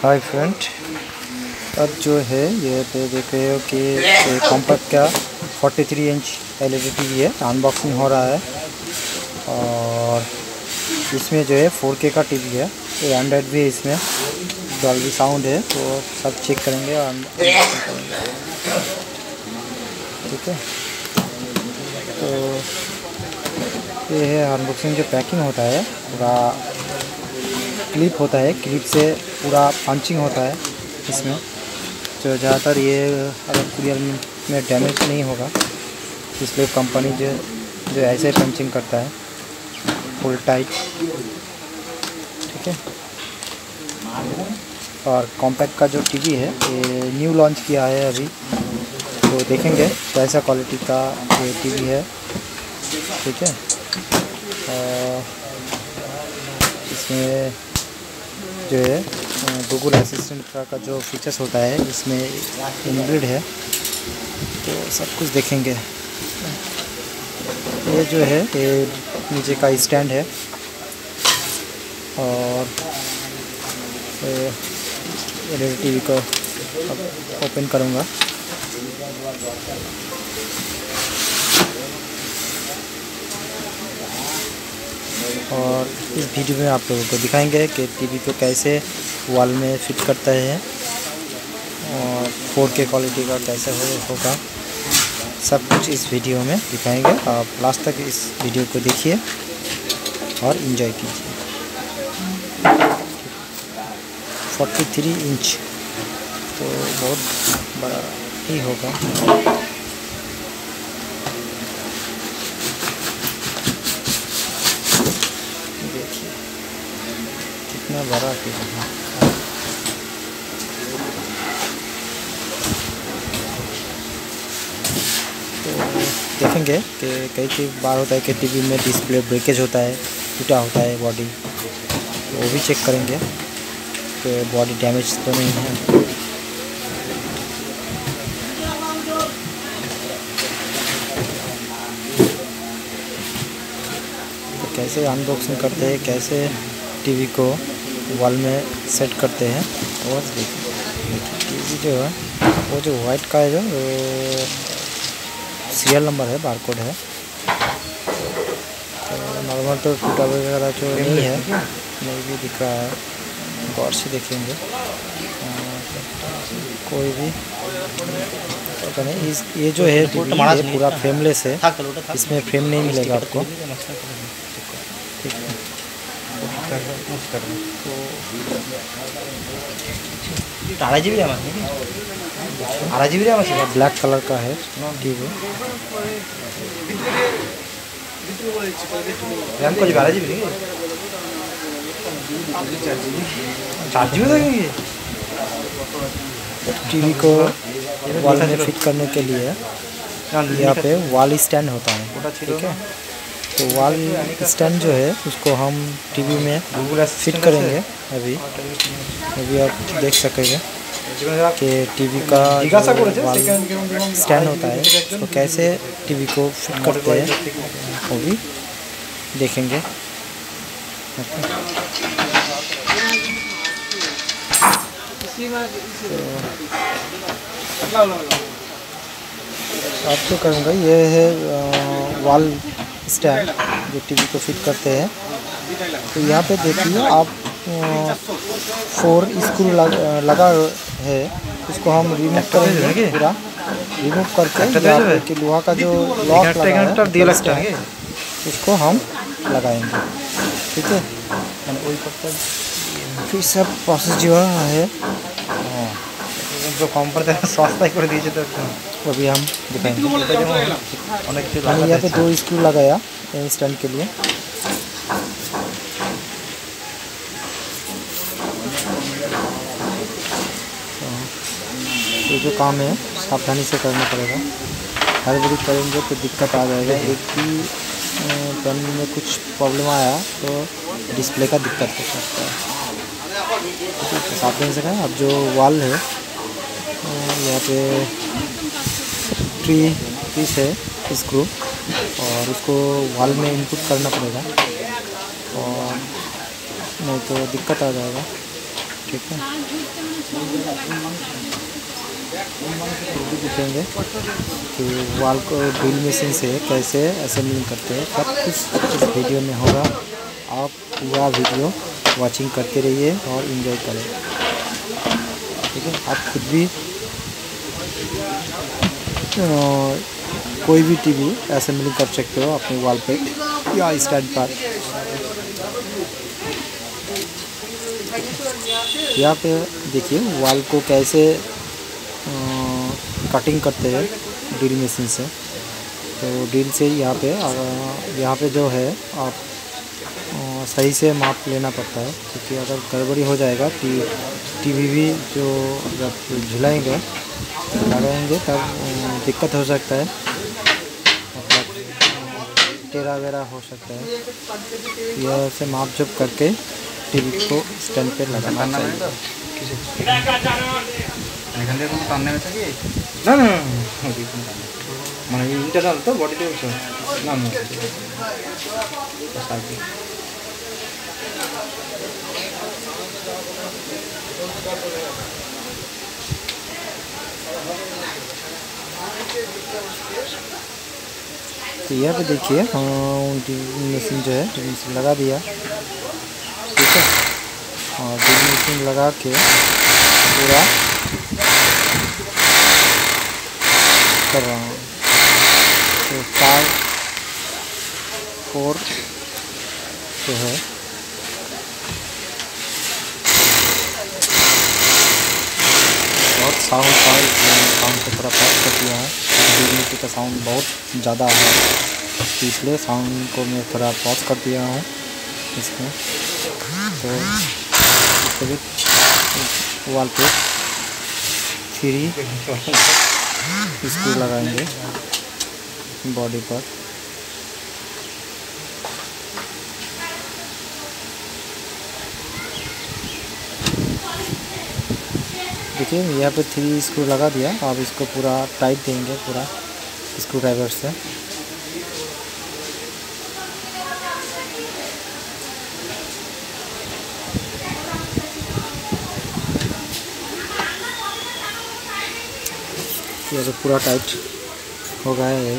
Hi friend, अब जो है ये पे देख रहे हो कि कॉम्पैक्ट का 43 इंच एलईडी टीवी है, अनबॉक्सिंग हो रहा है। और इसमें जो है 4K का टीवी है, ये एंड्रॉयड भी है, इसमें डॉल्बी साउंड है, तो सब चेक करेंगे और ठीक है। तो ये है अनबॉक्सिंग। जो पैकिंग होता है पूरा क्लिप होता है, क्लिप से पूरा पंचिंग होता है इसमें। जो ज़्यादातर ये अगर कुरियर में डैमेज नहीं होगा, इसलिए कंपनी जो ऐसे पंचिंग करता है फुल टाइट, ठीक है। और कॉम्पैक्ट का जो टीवी है ये न्यू लॉन्च किया है अभी, तो देखेंगे कैसा क्वालिटी का ये टीवी है, ठीक है। और इसमें जो है गूगल असिस्टेंट का जो फीचर्स होता है इसमें इनबिल्ड है, तो सब कुछ देखेंगे। ये जो है ये नीचे का स्टैंड है, और एलईडी टीवी को अब ओपन करूँगा। और इस वीडियो में आप लोगों को दिखाएंगे कि टीवी को कैसे वॉल में फिट करता है और 4K क्वालिटी का कैसे होगा, सब कुछ इस वीडियो में दिखाएंगे। आप लास्ट तक इस वीडियो को देखिए और इन्जॉय कीजिए। 43 इंच तो बहुत बड़ा ही होगा। कितना बड़ा टीवी है। तो देखेंगे कि कई बार होता है कि टीवी में डिस्प्ले ब्रेकेज होता है, टूटा होता है बॉडी, तो वो भी चेक करेंगे कि बॉडी डैमेज तो नहीं है। तो कैसे अनबॉक्सिंग करते हैं, कैसे टीवी को वॉल में सेट करते हैं, और देखिए टीवी जो है वो जो वाइट का है, जो सीरियल नंबर है, बारकोड है। तो नॉर्मल तो टूटा वगैरह जो नहीं है, नहीं भी दिख रहा है, गौर से देखेंगे कोई भी पता नहीं। ये जो है टीवी ये पूरा फ्रेमलेस है, इसमें फ्रेम नहीं मिलेगा आपको, ठीक है। ब्लैक कलर का है टीवी। टीवी को वॉल में फिट करने के लिए यहाँ पे वॉल स्टैंड होता है, ठीक है। तो वॉल स्टैंड जो है उसको हम टीवी में फिट करेंगे। अभी आप देख सकेंगे कि टीवी का वॉल स्टैंड होता है, तो कैसे टीवी को फिट करते हैं वो भी देखेंगे। अब तो करूँगा, ये है वॉल स्टैंड जो टीवी को फिट करते हैं। तो यहाँ पे देखिए आप 4 स्क्रू लगा है, इसको हम रिमूव करेंगे, पूरा रिमूव करके यहाँ पे कि लोहा का जो लॉक लगा है उसको हम लगाएंगे, ठीक है। फिर सब प्रोसेस जो है सस्ता कर दीजिए, तो अभी हम दिखाएंगे। मैंने यहाँ पे 2 स्क्रू लगाया स्टैंड के लिए। ये जो काम है सावधानी से करना पड़ेगा, हड़बड़ी करेंगे तो दिक्कत आ जाएगा। एक भी पेन में कुछ प्रॉब्लम आया तो डिस्प्ले का दिक्कत हो सकता है, तो सावधानी से करें। अब जो वॉल है यहाँ पे 3 पीस है स्क्रू, और उसको वॉल में इनपुट करना पड़ेगा, और नहीं तो दिक्कत आ जाएगा, ठीक है, दिखेंगे कि वॉल को ड्रिल मशीन से कैसे असेंबलिंग करते हैं, सब कुछ इस वीडियो में होगा। आप पूरा वीडियो वॉचिंग करते रहिए और एंजॉय करें, ठीक है। आप खुद भी कोई भी टीवी असेंबलिंग कर सकते हो अपने वॉल पे या स्टैंड पर। यहाँ पे देखिए वॉल को कैसे कटिंग करते हैं ड्रिल मशीन से। तो ड्रिल से यहाँ पे जो है आप सही से माप लेना पड़ता है, क्योंकि अगर गड़बड़ी हो जाएगा टीवी भी जो जब झुलाएंगे लगाएंगे तब दिक्कत हो सकता है, मतलब टेढ़ा वेरा हो सकता है। यह से माप जोप करके टीवी को स्टैंड पे लगाना चाहिए। ना ना মানে ইন্টারনাল তো বডিতে না না तो यहाँ पे देखिए मशीन जो है ड्रिल मशीन लगा दिया, ठीक है। और ड्रिल मशीन लगा के पूरा कर रहा हूँ। तो 4 जो है बहुत साउंड को थोड़ा पास कर दिया है, ड्रिल का साउंड बहुत ज़्यादा है, इसलिए साउंड को मैं थोड़ा पॉज कर दिया हूँ इसमें। तो इसको भी वॉल पे 3 स्क्रू लगाएंगे बॉडी पर। देखिए यहाँ पे 3 स्क्रू लगा दिया। अब इसको पूरा टाइट देंगे पूरा स्क्रू ड्राइवर से। ये तो पूरा टाइट हो गया है।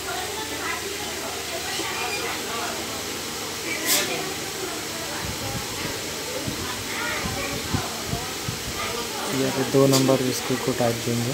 यहाँ पे 2 नंबर स्क्रू को टाइट देंगे।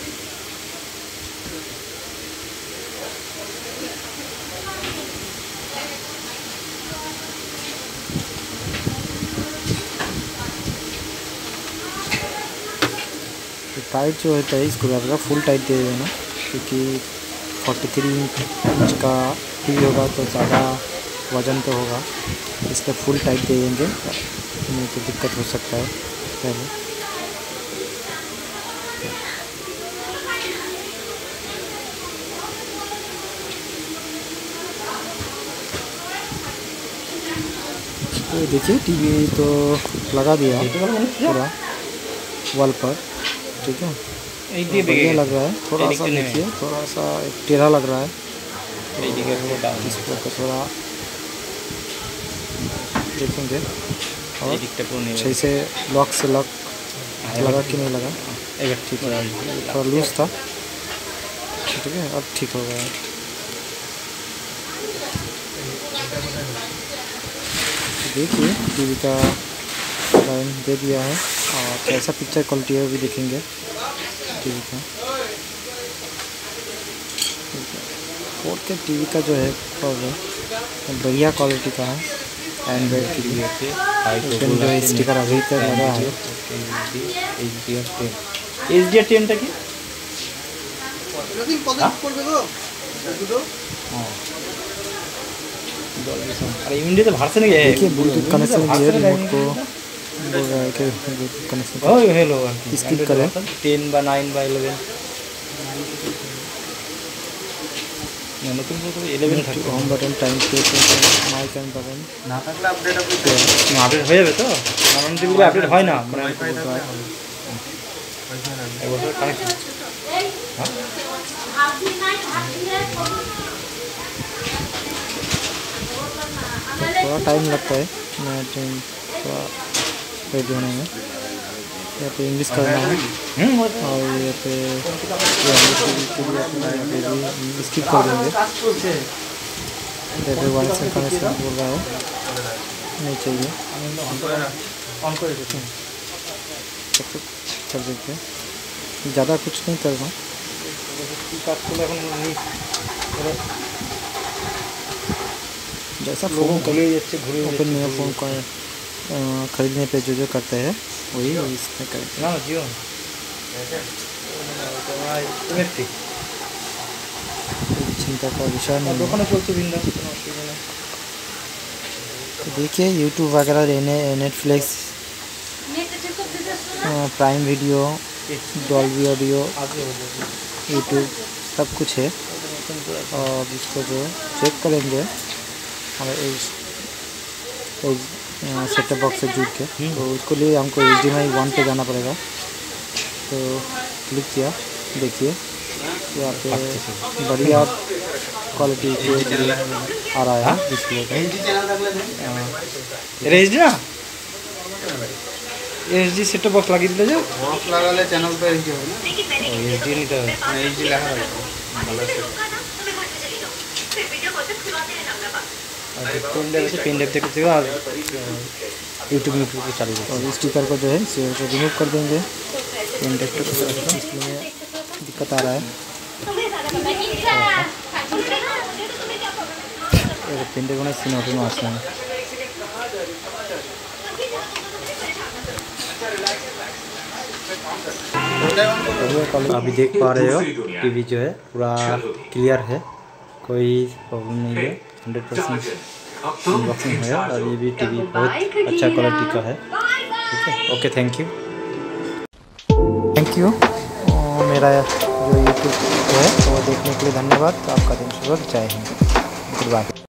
टाइट जो होता है स्क्रू ड्राइवर का फुल टाइट दे देना, क्योंकि 43 इंच का टीवी होगा तो ज़्यादा वज़न तो होगा, इसका फुल टाइट दे देंगे, नहीं तो दिक्कत हो सकता है। पहले तो देखिए टीवी तो लगा दिया पूरा वॉल पर, ठीक है। बढ़िया लग रहा है, थोड़ा सा देखिए थोड़ा सा टेढ़ा लग रहा है, तो इसको तो थोड़ा देखेंगे और सही से लॉक लगा कि नहीं लगा। ठीक है, थोड़ा लूज था, ठीक है, अब ठीक हो गया है। देखिए टीवी का लाइन दे दिया है और कैसा पिक्चर क्वालिटी है वो भी देखेंगे टीवी का। 4K टीवी का जो है बढ़िया क्वालिटी का है। एंड्रॉइड के लिए इसमें जो स्टिकर अभी तक लगा है HDR10 কি अरे इंडिया तो भारत से नहीं है। देखिए ब्लूटूथ कनेक्शन दिया है, रिमोट को बोल रहा है कि Bluetooth connection oh hello skip करें 10 বা 9 বা 11 নতুন তো 11 থাকে। Home button, time space, mike and button না থাকলে আপডেট হয়ে যাবে তো, নানান টিভিগুলো আপডেট হয় না মানে এবছর কানেকশন थोड़ा टाइम लगता है थोड़ा रेडी होने में। यहाँ पे इंग्लिश करना है और यहाँ पे स्किप कर देंगे। यहाँ पे वाइस इन्फॉर्मेशन बोल रहा है नहीं चाहिए, चल देते हैं। ज़्यादा कुछ नहीं करना, जैसा फ़ोन ओपन नया फ़ोन का खरीदने पे जो करते हैं वही इसमें करें ना जियो चिंता का विषय नहीं है। दोकाने चलते बिंदा तो देखिए यूट्यूब वगैरह रहने, Netflix, Prime Video, Dolby Audio, YouTube सब कुछ है। और इसको जो चेक करेंगे हमें सेटअप बॉक्स से जुड़ के, तो उसके लिए हमको HDMI 1 पे जाना पड़ेगा। तो क्लिक किया, देखिए यहाँ पे बढ़िया क्वालिटी के आ रहा है डिस्प्ले पे। HD ना HD सेटअप बॉक्स लगी दिले जो बॉक्स लगाले चैनल पे HD হবে না HD नहीं तो HD লেখা আছে ভালো আছে। पेन ड्राइव देखते हो और यूट्यूब पे चालू और स्टिकर को जो है इसे रिमूव कर देंगे। पेन ड्राइव को इसमें दिक्कत आ रहा है, पेन ड्राइव में सीन ऑटो में आते हैं। अभी देख पा रहे हो टीवी जो है पूरा क्लियर है, कोई प्रॉब्लम नहीं है, 100% अनबॉक्सिंग है। और ये भी टीवी बहुत अच्छा क्वालिटी का है, ठीक है। Okay, thank you. मेरा जो यूट्यूब है वो देखने के लिए धन्यवाद। आपका दिन शुभ, जय हिंद, गुड बाय।